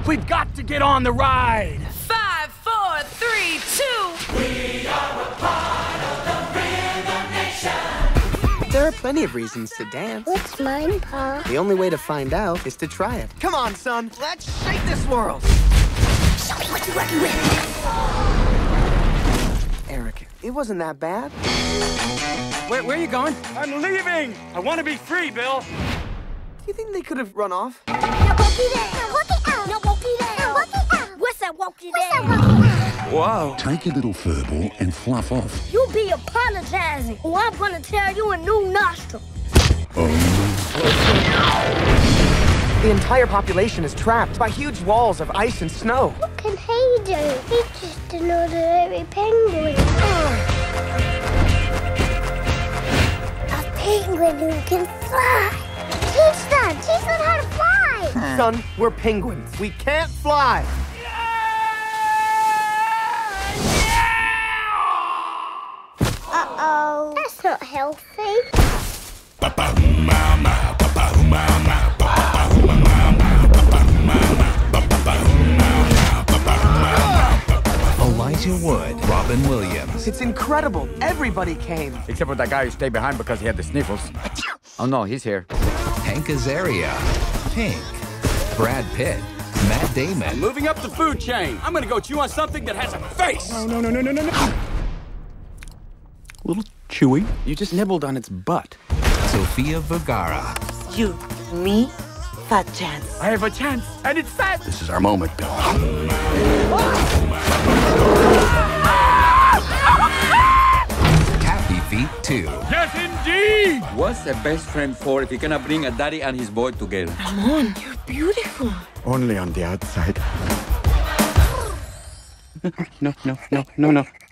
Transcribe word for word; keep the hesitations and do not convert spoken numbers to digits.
We've got to get on the ride. Five, four, three, two. We are a part of the Rhythm Nation. There are plenty of reasons to dance. What's mine, Pa? The only way to find out is to try it. Come on, son. Let's shake this world. Show me what you're working with. Eric, it wasn't that bad. Where, where are you going? I'm leaving. I want to be free, Bill. Do you think they could have run off? Now walk it out. Now walk it out. Now walk it out. Now walk it out. What's that walk it out? What's that walk it out? Wow. Take your little furball and fluff off. You be apologizing, or I'm gonna tear you a new nostril. The entire population is trapped by huge walls of ice and snow. What can he do? He's just an ordinary penguin. A penguin who can fly. Teach them. Teach them how to fly. Son, we're penguins. We can't fly. Uh-oh. That's not healthy. Elijah Wood, Robin Williams. It's incredible. Everybody came. Except for that guy who stayed behind because he had the sniffles. Oh, no, he's here. Hank Azaria. Pink. Brad Pitt. Matt Damon. Moving up the food chain. I'm gonna go chew on something that has a face. Oh, no, no, no, no, no, no. A little chewy. You just nibbled on its butt. Sofia Vergara. You, me, fat chance. I have a chance, and it's fat. This is our moment, Bill. Happy Feet two. Yes, indeed. What's a best friend for if you're gonna bring a daddy and his boy together? Come on, you're beautiful. Only on the outside. No, no, no, no, no.